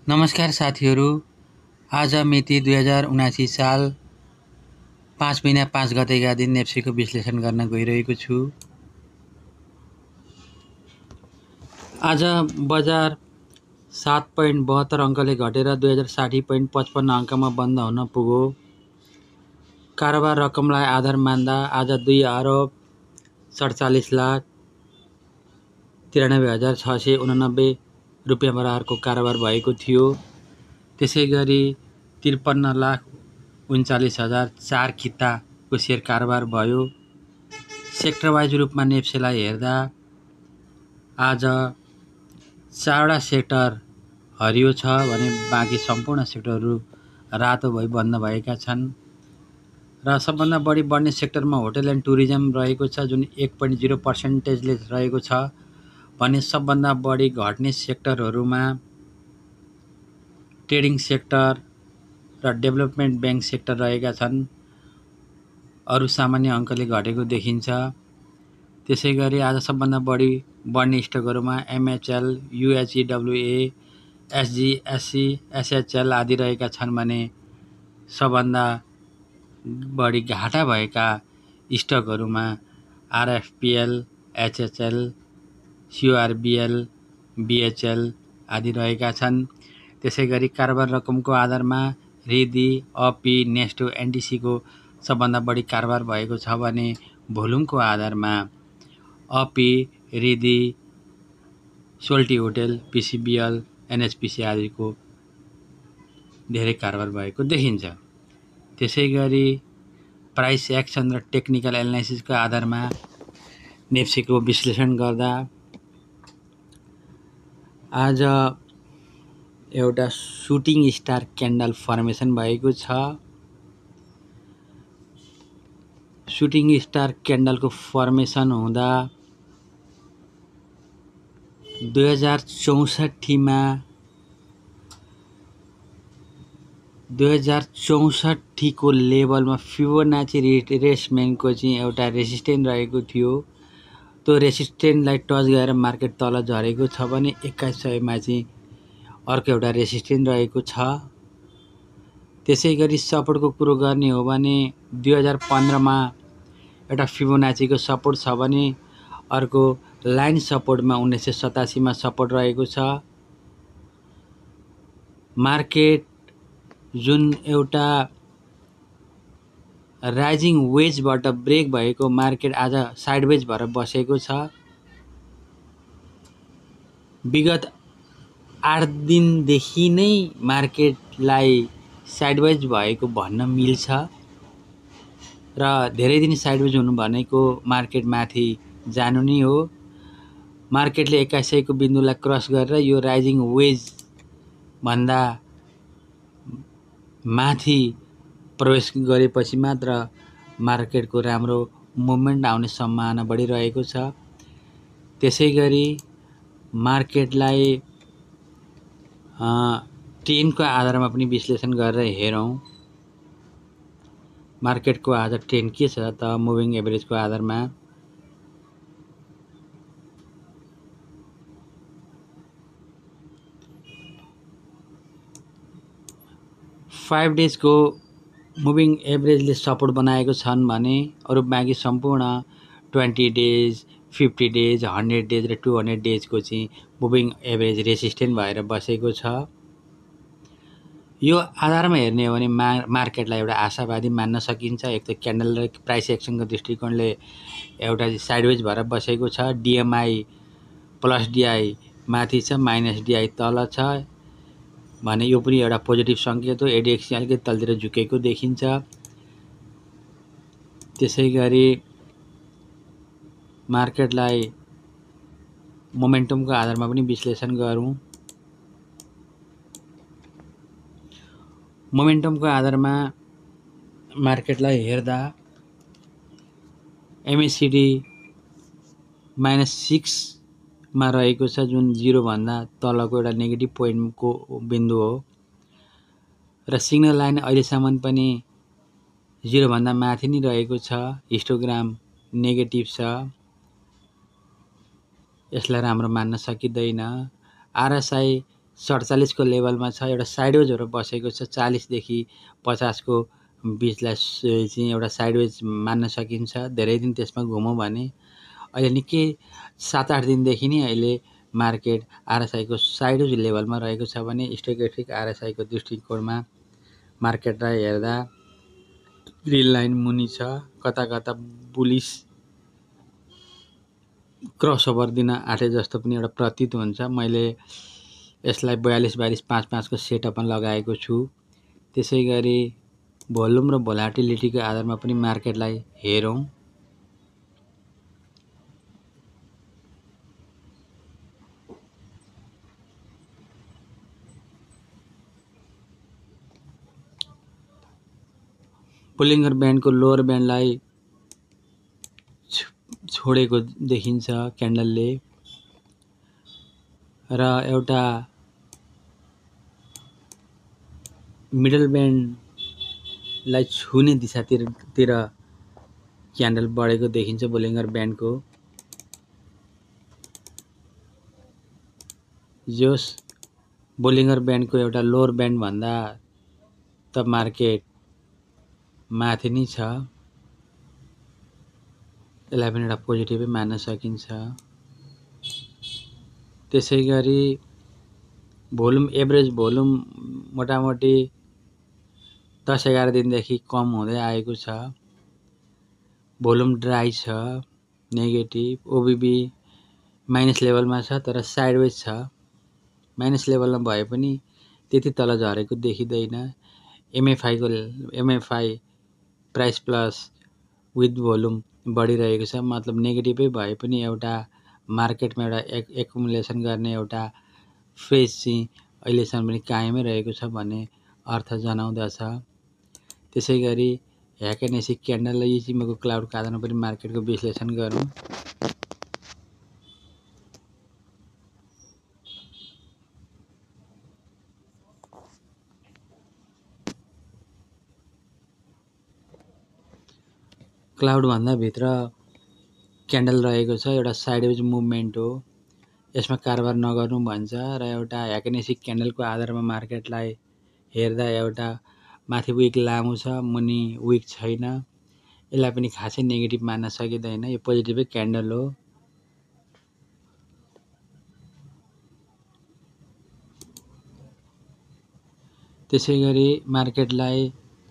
नमस्कार साथीहरू। आज मिति 2079 साल 5 महिना 5 गतेका दिन नेप्सीको विश्लेषण गर्न गइरहेको छु। आज बजार 7.72 अङ्कले घटेर 2060.55 अङ्कमा बन्द हुन पुग्यो। कारोबार रकमलाई आधार मान्दा आज 2,93,689,689 रुपियाँ बराबरको कारोबार भएको थियो। त्यसै गरी 53,39,004 खिताको सेयर कारोबार भयो। सेक्टर वाइज रूपमा नेप्सेलाई हेर्दा आज 4वटा सेक्टर हरियो छ भने बाँकी सम्पूर्ण सेक्टरहरू रातो भई बन्द भएका छन् र सबभन्दा बढी बढ्ने सेक्टरमा होटल एन्ड टुरिज्म रहेको छ, जुन 1.0% रहेको छ भने सबभन्दा बढी घट्ने सेक्टरहरूमा ट्रेडिङ सेक्टर र डेभलपमेन्ट ब्याङ्क सेक्टर रहेका छन्। अरू सामान्य अङ्कले घटेको देखिन्छ। त्यसै गरी आज सबभन्दा बढी बढ्ने स्टकहरूमा एमएचएल, युएचइडब्ल्युए, एसजिएससी, एसएचएल आदि रहेका छन् भने सबभन्दा बढी घाटा भएका स्टकहरूमा आरएफपिएल, एचएचएल, सिओआरबिएल, बिएचएल आदि रहेका छन्। त्यसै गरी कारोबार रकमको आधारमा रिदी, अपी, नेस्टो, एनटिसीको सबभन्दा बढी कारोबार भएको छ भने भोल्युमको आधारमा अपी, रिदी, सोल्टी होटेल, पिसिबिएल, एनएचपिसी आदिको धेरै कारोबार भएको देखिन्छ। त्यसै गरी प्राइस एक्सन र टेक्निकल एनालाइसिसको आधारमा नेप्सीको विश्लेषण गर्दा आज एउटा सुटिङ स्टार क्यान्डल फर्मेसन भएको छ। सुटिङ स्टार क्यान्डलको फर्मेसन हुँदा 2064 को लेभलमा फिबोनाची रिट्रेसमेन्टको चाहिँ एउटा रेसिस्टेन्ट रहेको थियो। त्यो रेसिस्टेन्टलाई टच गरेर मार्केट तल झरेको छ भने 2100 चाहिँ अर्को एउटा रेसिस्टेन्ट रहेको छ। त्यसै गरी सपोर्टको कुरो गर्ने हो भने 2015 एउटा फिबोनाचीको सपोर्ट छ भने अर्को लाइन सपोर्टमा 1987 सपोर्ट रहेको छ। मार्केट जुन एउटा राइजिङ वेजबाट ब्रेक भएको मार्केट आज साइडवेज भएर बसेको छ। विगत 8 दिनदेखि नै मार्केटलाई साइडवेज भएको भन्न मिल्छ र धेरै दिन साइडवेज हुनु भनेको मार्केट माथि जानु नै हो। मार्केटले 2100 को बिन्दुलाई क्रस गरेर यो राइजिङ वेज भन्दा माथि प्रवेश गरेपछि मात्र मार्केटको राम्रो मुभमेन्ट आउने सम्भावना बढिरहेको छ। त्यसै गरी मार्केटलाई ट्रेन्डको आधारमा पनि विश्लेषण गरेर हेरौँ। मार्केटको आज ट्रेन्ड के छ त मुभिङ एभरेजको आधारमा फाइभ डेजको मुभिङ एभरेजले सपोर्ट बनाएको छन् भने अरू बाँकी सम्पूर्ण 20 डेज, 50 डेज, 100 डेज र 200 डेजको चाहिँ मुभिङ एभरेज रेसिस्टेन्ट भएर बसेको छ। यो आधारमा हेर्ने हो भने मार्केटलाई एउटा आशावादी मान्न सकिन्छ। एक त क्यान्डल र प्राइस एक्सनको दृष्टिकोणले एउटा साइडवेज भएर बसेको छ। डिएमआई प्लस डिआई माथि छ, माइनस डिआई तल छ भने यो पनि एउटा पोजिटिभ सङ्केत हो। एडिएक्स अलिकति तलतिर झुकेको देखिन्छ। त्यसै गरी मार्केटलाई मोमेन्टमको आधारमा पनि विश्लेषण गरौँ। मोमेन्टमको आधारमा मार्केटलाई हेर्दा एमएसिडी -6 मा रहेको छ, जुन 0 भन्दा तलको एउटा नेगेटिभ पोइन्टको बिन्दु हो र सिग्नल लाइन अहिलेसम्म पनि 0 भन्दा माथि नै रहेको छ। हिस्टोग्राम नेगेटिभ छ, यसलाई राम्रो मान्न सकिँदैन। आरएसआई 47 को लेभलमा छ। एउटा साइडवेजहरू बसेको छ 40 देखि 50 को बिचलाई चाहिँ एउटा साइडवेज मान्न सकिन्छ। धेरै दिन त्यसमा घुमौँ भने अहिले निकै 7-8 दिनदेखि नै अहिले मार्केट आरएसआई को साइडवेज लेभलमा रहेको छ भने स्टोकेस्टिक आरएसआई को दृष्टिकोणमा मार्केटलाई हेर्दा ग्रीन लाइन मुनि छ। कता कता बुलिस क्रसओभर दिन आँटे जस्तो पनि एउटा प्रतीत हुन्छ। मैले यसलाई 42-42-55 को सेटअपमा लगाएको छु। त्यसै गरी भोल्युम र भोलाटिलिटीको आधारमा पनि मार्केटलाई हेरौँ। बोलिङ्गर ब्यान्डको लोअर ब्यान्डलाई छोडेको देखिन्छ क्यान्डलले र एउटा मिडल ब्यान्डलाई छुने दिशातिर क्यान्डल बढेको देखिन्छ बोलिङ्गर ब्यान्डको। जस बोलिङ्गर ब्यान्डको एउटा लोअर ब्यान्ड भन्दा त मार्केट माथि नै छ। यसलाई पनि एउटा पोजिटिभै मान्न सकिन्छ। त्यसै गरी भोल्युम एभरेज भोल्युम मोटामोटी 10-11 दिनदेखि कम हुँदै आएको छ। भोल्युम ड्राई छ, नेगेटिभ। ओबिबी माइनस लेभलमा छ तर साइडवेज छ। माइनस लेभलमा भए पनि त्यति तल झरेको देखिँदैन। MFI price plus with volume बढिरहेको छ। मतलब नेगेटिभै भए पनि एउटा मार्केटमा एउटा एकुमुलेसन गर्ने एउटा फेज चाहिँ अहिलेसम्म पनि कायमै रहेको छ भन्ने अर्थ जनाउँदछ। त्यसै गरी ह्याकेनेसी क्यान्डल र इचिमोको क्लाउडको आधारमा पनि मार्केटको विश्लेषण गरौँ। क्लाउड भन्दा भित्र क्यान्डल रहेको छ। एउटा साइडवेज मुभमेन्ट हो। यसमा कारोबार नगर्नु भन्छ र एउटा ह्याकेनेसी क्यान्डलको आधारमा मार्केटलाई हेर्दा एउटा माथि विक लामो छ, मुनि विक छैन। यसलाई पनि खासै नेगेटिभ मान्न सकिँदैन। यो पोजिटिभै क्यान्डल हो। त्यसै गरी मार्केटलाई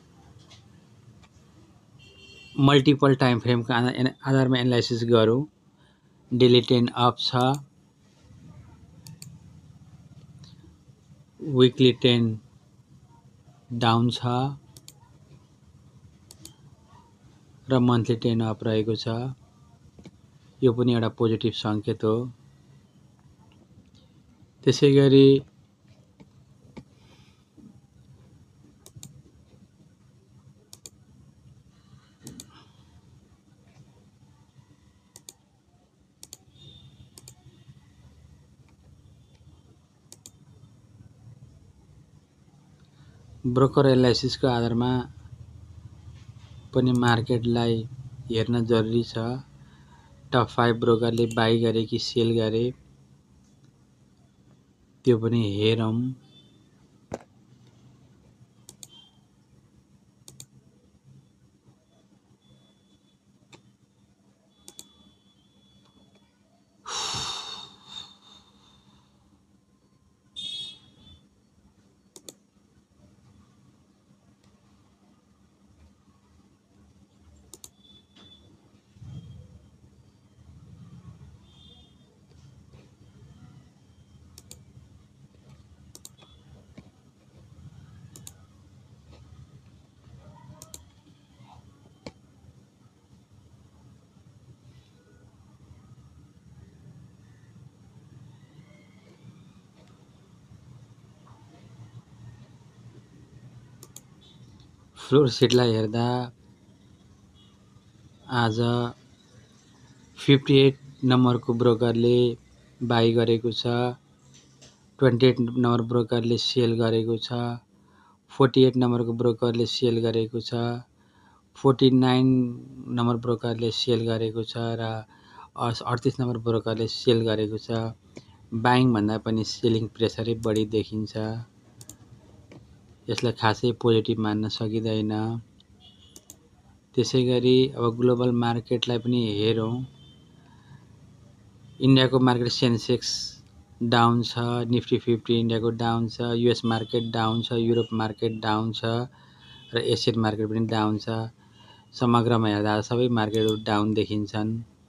मल्टिपल टाइम फ्रेमको आधारमा एनालाइसिस गरौँ। डेली ट्रेन्ड अप छ, विकली ट्रेन्ड डाउन छ र मन्थली ट्रेन्ड अप रहेको छ। यो पनि एउटा पोजिटिभ सङ्केत हो। त्यसै गरी ब्रोकर एनालाइसिसको आधारमा पनि मार्केटलाई हेर्न जरुरी छ। टप 5 ब्रोकरले बाई गरे कि सेल गरे त्यो पनि हेरौँ। फ्लोर सिटलाई हेर्दा आज 58 नम्बरको ब्रोकरले बाई गरेको छ, 28 नम्बर ब्रोकरले सेल गरेको छ, 48 नम्बरको ब्रोकरले सेल गरेको छ, 49 नम्बर ब्रोकरले सेल गरेको छ र 38 नम्बर ब्रोकरले सेल गरेको छ। बाइङ भन्दा पनि सेलिङ प्रेसरै बढी देखिन्छ। यसलाई खासै पोजिटिभ मान्न सकिँदैन। त्यसैगरी अब ग्लोबल मार्केटलाई पनि हेरौँ। इन्डियाको मार्केट सेन्सेक्स डाउन छ, निफ्टी 50 इन्डियाको डाउन छ, युएस मार्केट डाउन छ, युरोप मार्केट डाउन छ र एसियन मार्केट पनि डाउन छ। समग्रमा हेर्दा सबै मार्केटहरू डाउन देखिन्छन्।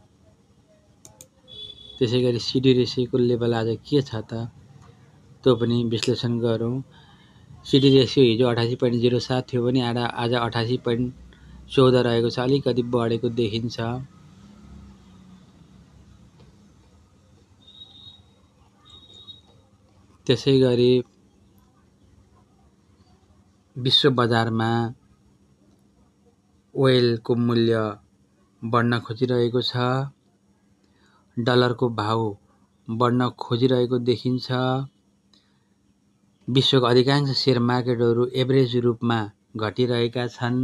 त्यसैगरी सिडी रेसियोको लेभल आज के छ त त्यो पनि विश्लेषण गरौँ। सिडी रेसियो हिजो 88.07 थियो भने आज 88.14 रहेको छ, अलिकति बढेको देखिन्छ। त्यसैगरी विश्व बजारमा ओइलको मूल्य बढ्न खोजिरहेको छ, डलरको भाउ बढ्न खोजिरहेको देखिन्छ। विश्वको अधिकांश शेयर मार्केटहरू एभरेज रूपमा घटिरहेका छन्।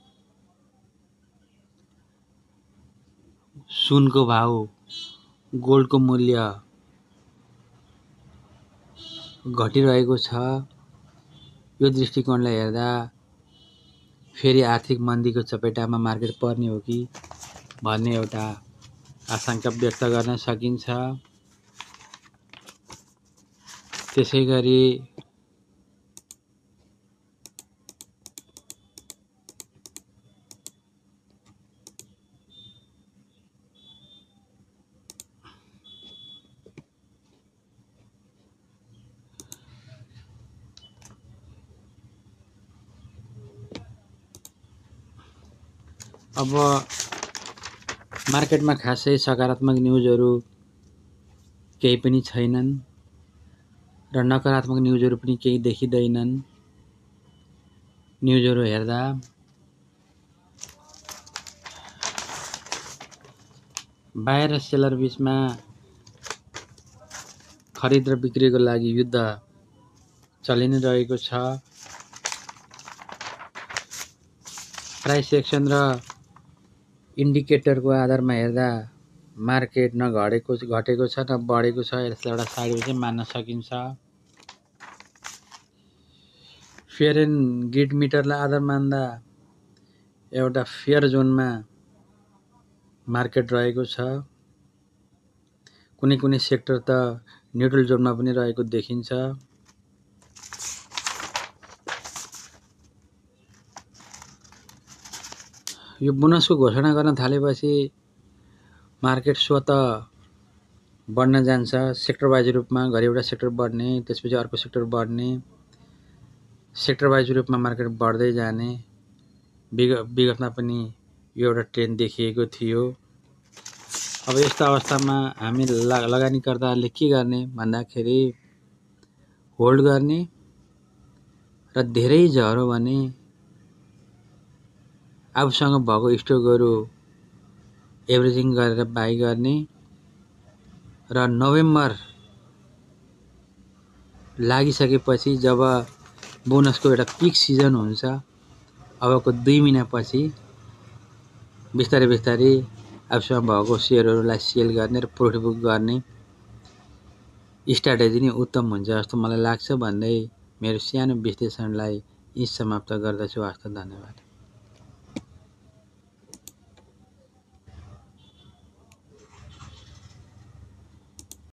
सुनको भाउ, गोल्डको मूल्य घटिरहेको छ। यो दृष्टिकोणलाई हेर्दा फेरि आर्थिक मन्दीको चपेटामा मार्केट पर्ने हो कि भन्ने एउटा आशंका व्यक्त गर्न सकिन्छ। त्यसैगरी अब मार्केटमा खासै सकारात्मक न्युजहरू केही पनि छैनन् र नकारात्मक न्युजहरू पनि केही देखिँदैनन्। न्युजहरू हेर्दा बायर र सेलर बीचमा खरिद र बिक्रीको लागि युद्ध चलि नै रहेको छ। प्राइस एक्सन र इन्डिकेटरको आधारमा हेर्दा मार्केट न घटेको छ न बढेको छ। यसलाई एउटा साइडवे चाहिँ मान्न सकिन्छ। फेयर एन्ड ग्रिड मिटरलाई आधार मान्दा एउटा फेयर जोनमा मार्केट रहेको छ। कुनै कुनै सेक्टर त न्युट्रल जोनमा पनि रहेको देखिन्छ। यो बोनसको घोषणा गर्न थालेपछि मार्केट स्वत बढ्न जान्छ। सेक्टर वाइज रूपमा घरि एउटा सेक्टर बढ्ने, त्यसपछि अर्को सेक्टर बढ्ने, सेक्टर वाइज रूपमा मार्केट बढ्दै जाने। विगतमा पनि यो एउटा ट्रेन्ड देखिएको थियो। अब यस्तो अवस्थामा हामी लगानीकर्ताहरूले के गर्ने भन्दाखेरि होल्ड गर्ने र धेरै झर्यो भने आफूसँग भएको स्टकहरू एभरेजिङ गरेर बाई गर्ने र नोभेम्बर लागिसकेपछि जब बोनसको एउटा पिक सिजन हुन्छ, अबको 2 महिनापछि बिस्तारै आफूसँग भएको सेयरहरूलाई सेल गर्ने र प्रफिट बुक गर्ने स्ट्राटेजी नै उत्तम हुन्छ जस्तो मलाई लाग्छ भन्दै मेरो सानो विश्लेषणलाई यहीँ समाप्त गर्दछु। हस्त धन्यवाद।